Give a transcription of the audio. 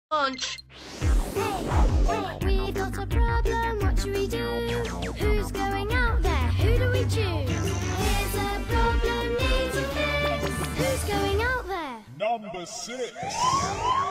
Lunch. We've got a problem, what should we do? Who's going out there? Who do we choose? Here's a problem needs a fix. Who's going out there? Number 6.